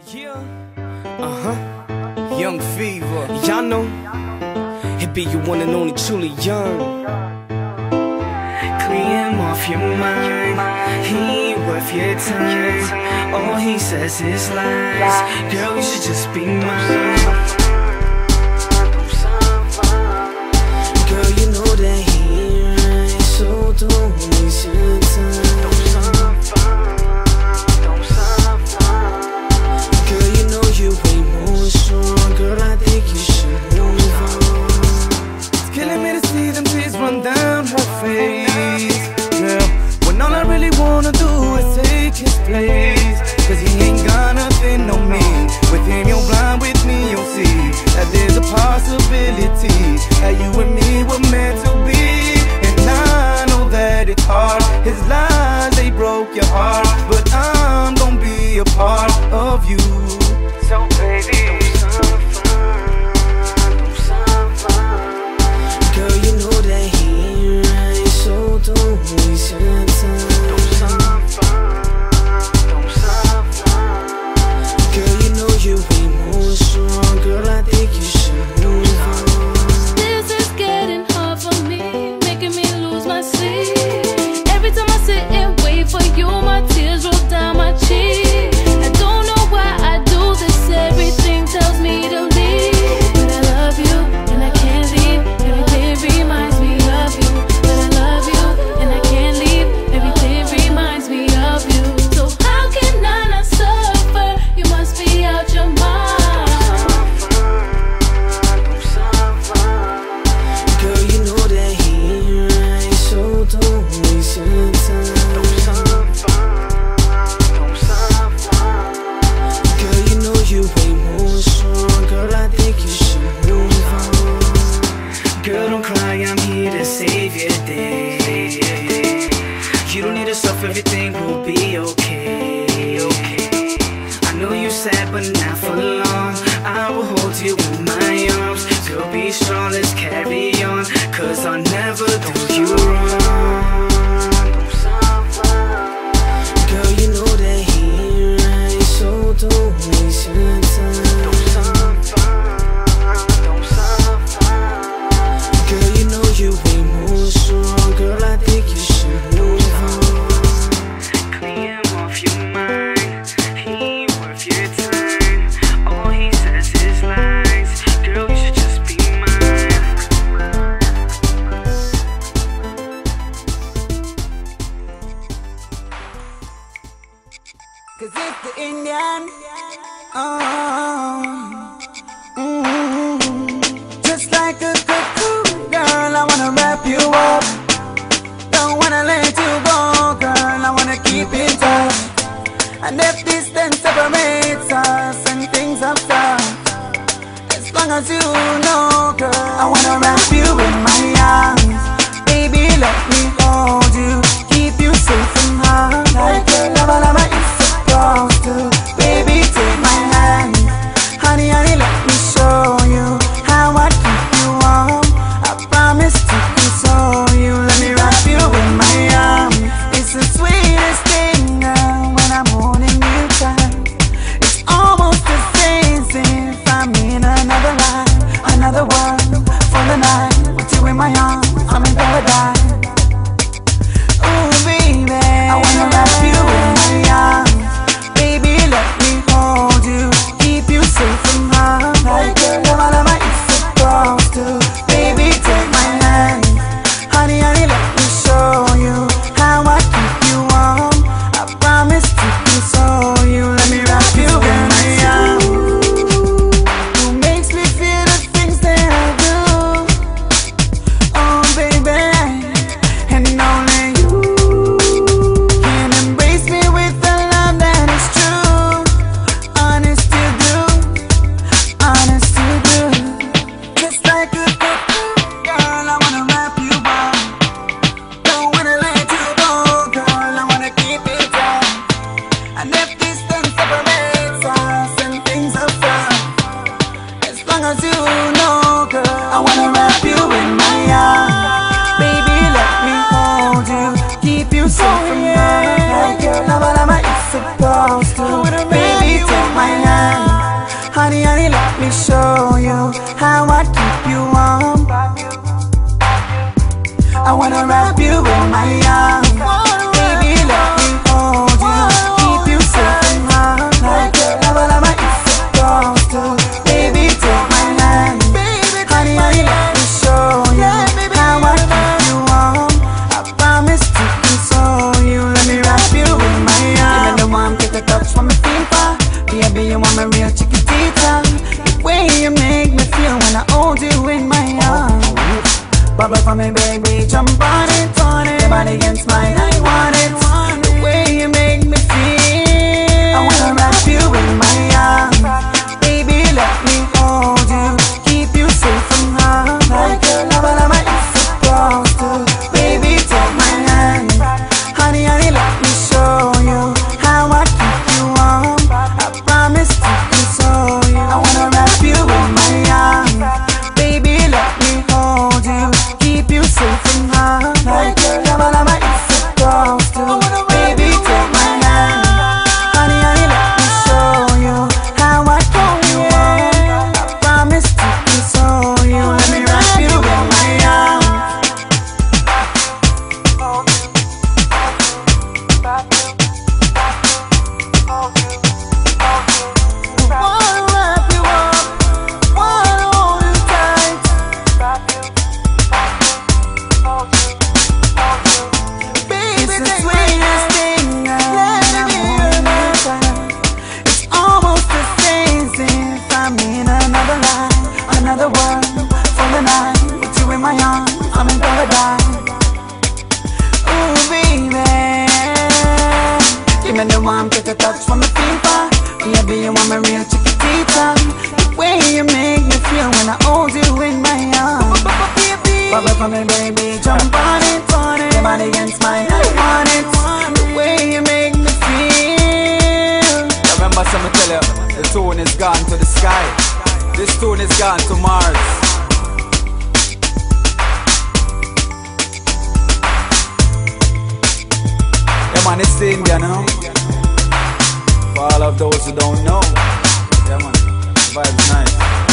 Yeah, Young Fever. Y'all know it be your one and only truly young. Clear him off your mind. He ain't worth your time. All he says is lies. Girl, you should just be mine. Girl, you know that he right, so don't waste your time. Girl, you know you way more strong. Girl, I think you should move on. It's killing me to see them tears run down her face. Girl, when all I really wanna do is take his place. Cause he ain't got nothing on me. With him you're blind, with me you'll see that there's a possibility that you and me were meant to be. And I know that it's hard. His lies, they broke your heart, but I'm gonna be a part of you. So baby, don't suffer. Girl, you know that he ain't right, so don't waste your time. Don't suffer. Girl, you know you way more strong. Girl, I think you should move on. This is getting hard for me, making me lose my sleep. Every time I sit and wait for you, my tears roll down my cheek. I don't know why I do this, everything tells me to leave. But I love you, and I can't leave. Everything reminds me of you. But I love you, and I can't leave. Everything reminds me of you. So how can I not suffer? You must be out your mind. Girl, you know that he ain't right, so don't waste your time. Girl, you know you way more strong. Girl, I think you should move on. Girl, don't cry, I'm here to save your day. You don't need to suffer, everything will be okay. I know you sad, but not for long. I will hold you in my arms. You'll be strong, let's carry on. Cause I'll never do you wrong. Girl, you know that he ain't right, so don't waste your time. Girl, you know you way more strong. Girl, I think you should move on. Clear him off your mind. He ain't worth your time. All he says is lies. Girl, you should just be mine. you want my real chiquitita. The way you make me feel when I hold you in my arms. Bubble for me, baby, jump on it, your body against mine, I want it. The way you make me feel, I wanna wrap you in my arms. Baby, let me hold you, keep you safe from harm, like your love is supposed to. Baby, take my hand, honey, honey, let me show you how I keep you warm. I promise to console you. I wanna wrap you in my arms. Baby, let me hold you, keep you safe from harm, like your love is supposed to. Baby, take my hand, honey, honey, let me show you how I keep you warm. I promise to console you. Let me wrap you in my arms. Wanna wrap you up, wanna hold you tight. Baby, it's the sweetest thing I've ever done. It's almost the same if I'm in another life, another world for the night. With you in my arms, I'm in paradise. Ooh, baby, give me the warmth, get the touch from the fever. Baby, you want my real chiquitita. The way you make me feel when I hold you in my arms. Bubble for me, baby, jump on it, your body against mine, I want it. The way you make me feel. Remember, something tell you, the tune is gone to the sky. This tune is gone to Mars. Yeah, man, it's the India now. For all of those who don't know. Yeah, man, vibe's nice.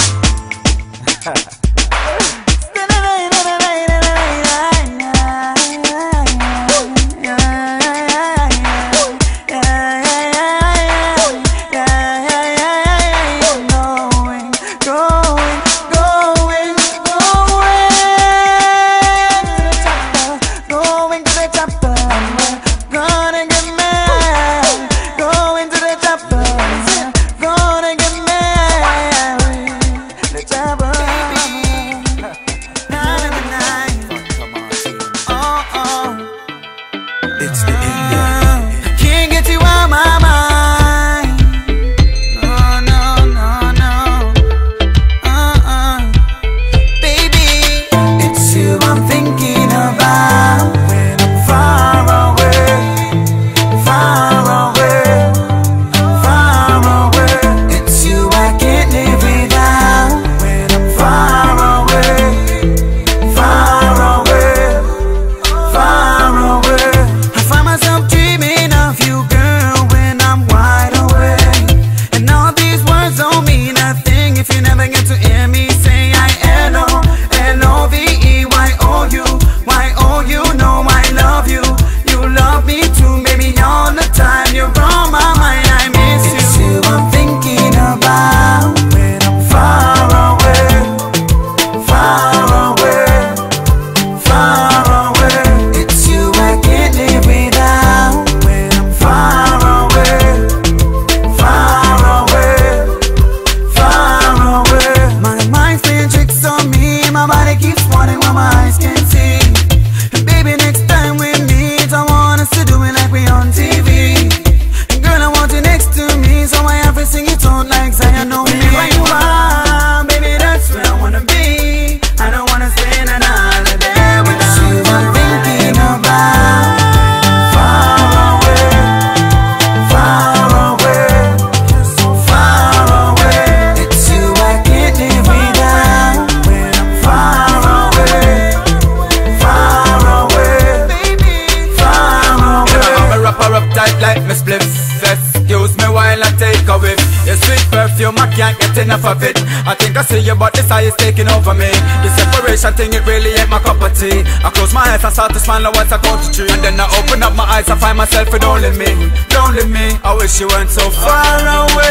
Enough of it. I think I see you, but this eye is taking over me. The separation thing, it really ain't my cup of tea. I close my eyes, I start to smile once I count to three, and then I open up my eyes, I find myself with only me. I wish you weren't so far away.